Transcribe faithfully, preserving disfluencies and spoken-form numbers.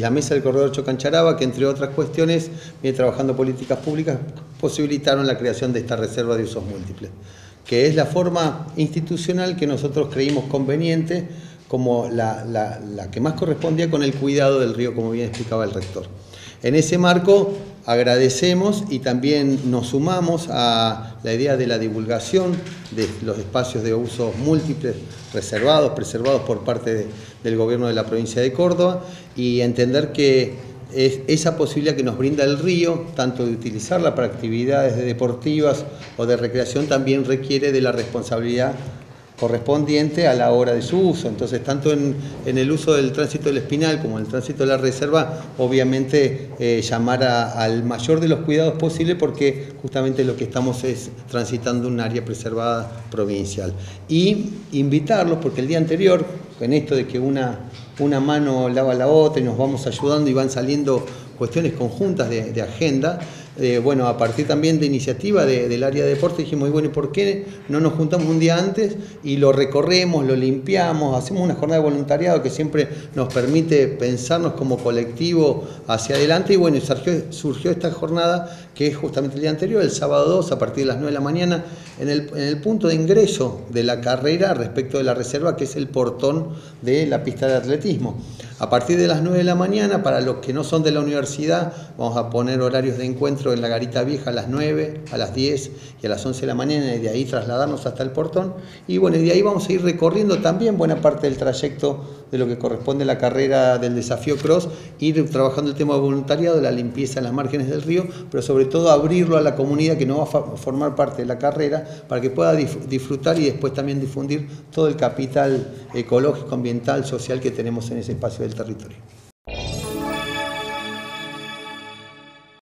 la mesa del corredor Chocancharaba, que entre otras cuestiones viene trabajando políticas públicas, posibilitaron la creación de esta reserva de usos múltiples, que es la forma institucional que nosotros creímos conveniente como la, la, la que más correspondía con el cuidado del río, como bien explicaba el rector. En ese marco agradecemos y también nos sumamos a la idea de la divulgación de los espacios de usos múltiples reservados, preservados por parte de, del gobierno de la provincia de Córdoba, y entender que es esa posibilidad que nos brinda el río, tanto de utilizarla para actividades deportivas o de recreación, también requiere de la responsabilidad correspondiente a la hora de su uso. Entonces, tanto en, en el uso del tránsito del Espinal como en el tránsito de la reserva, obviamente eh, llamar a, al mayor de los cuidados posible, porque justamente lo que estamos es transitando un área preservada provincial. Y invitarlos, porque el día anterior, en esto de que una, una mano lava la otra y nos vamos ayudando y van saliendo cuestiones conjuntas de, de agenda, Eh, bueno, a partir también de iniciativa de, del área de deporte, dijimos, bueno, ¿y por qué no nos juntamos un día antes y lo recorremos, lo limpiamos, hacemos una jornada de voluntariado que siempre nos permite pensarnos como colectivo hacia adelante? Y bueno, surgió, surgió esta jornada, que es justamente el día anterior, el sábado dos, a partir de las nueve de la mañana, en el, en el punto de ingreso de la carrera respecto de la reserva, que es el portón de la pista de atletismo. A partir de las nueve de la mañana, para los que no son de la universidad, vamos a poner horarios de encuentro en la Garita Vieja a las nueve, a las diez y a las once de la mañana, y de ahí trasladarnos hasta el portón. Y bueno, y de ahí vamos a ir recorriendo también buena parte del trayecto de lo que corresponde a la carrera del desafío cross, ir trabajando el tema de voluntariado, de la limpieza en las márgenes del río, pero sobre todo abrirlo a la comunidad que no va a formar parte de la carrera, para que pueda disfrutar y después también difundir todo el capital ecológico, ambiental, social que tenemos en ese espacio del territorio.